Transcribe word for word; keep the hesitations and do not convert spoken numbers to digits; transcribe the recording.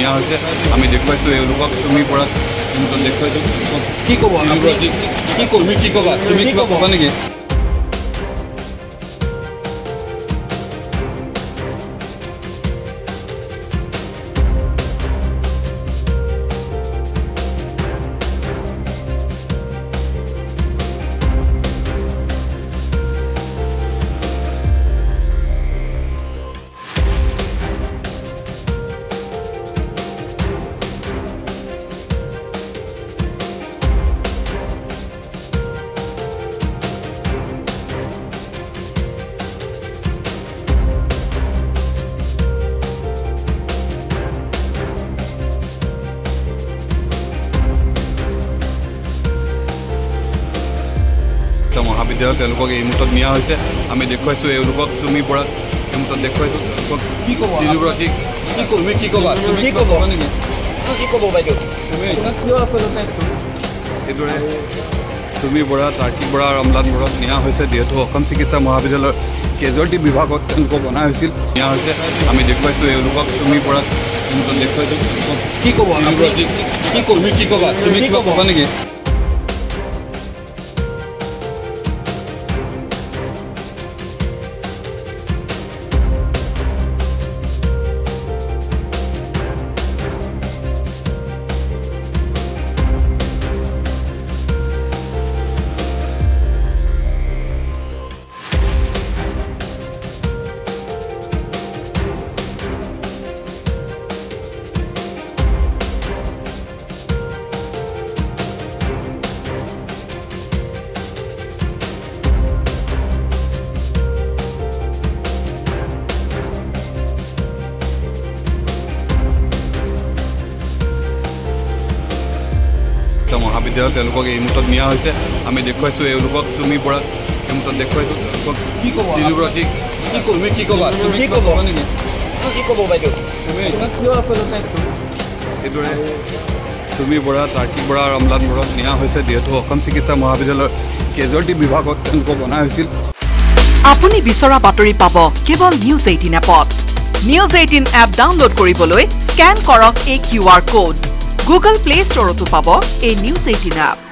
নিয়া হৈছে আমি দেখুৱাইছোঁ এওঁলোকক তুমি পৰা দেখুৱাইছোঁ কি ক'ব কি তুমি কি ক'বা তুমি কিবা ক'বা নেকি মহাবিদ্যালয় তেওঁলোকক এই মুহূৰ্তত নিয়া হৈছে আমি দেখুৱাইছোঁ এওঁলোকক চুমি পৰা এই মুহূৰ্তত দেখুৱাইছোঁ কি ক'ব তিনিগৰাকী তুমি কি ক'বা তুমি কি ক'বা নেকি কি ক'ব বাইদেউ এইদৰে চুমি বৰা তাৰ্কিক বৰা আৰু অম্লান বৰাক নিয়া হৈছে যিহেতু অসম চিকিৎসা মহাবিদ্যালয়ৰ কেজুৱেলিটি বিভাগত তেওঁলোকক অনা হৈছিল নিয়া হৈছে আমি দেখুৱাইছোঁ এওঁলোকক চুমি পৰা এই মুহূৰ্তত দেখুৱাইছোঁ কি ক'ব কি তুমি কি ক'বা তুমি কিবা ক'বা নেকি মহাবিদ্যালয় তেওঁলোকক এই মুহূৰ্তত নিয়া হৈছে আমি দেখুৱাইছোঁ এওঁলোকক চুমি পৰা এই মুহূৰ্তত দেখুৱাইছোঁ কি ক'ব তিনিগৰাকী তুমি কি ক'বা তুমি কি ক'ব নেকি কি ক'ব বাইদেউ এইদৰে চুমি বৰা তাৰ্কিক বৰা আৰু অম্লান বৰাক নিয়া হৈছে যিহেতু অসম চিকিৎসা মহাবিদ্যালয়ৰ কেজুৱেলিটি বিভাগত তেওঁলোকক অনা হৈছিল আপুনি বিচৰা বাতৰি পাব কেৱল নিউজ এইটিন এপত নিউজ এইটিন এপ ডাউনলোড কৰিবলৈ স্কেন কৰক এই Q R code Google Play ষ্টৰতো পাব এই নিউজ এইটিন এপ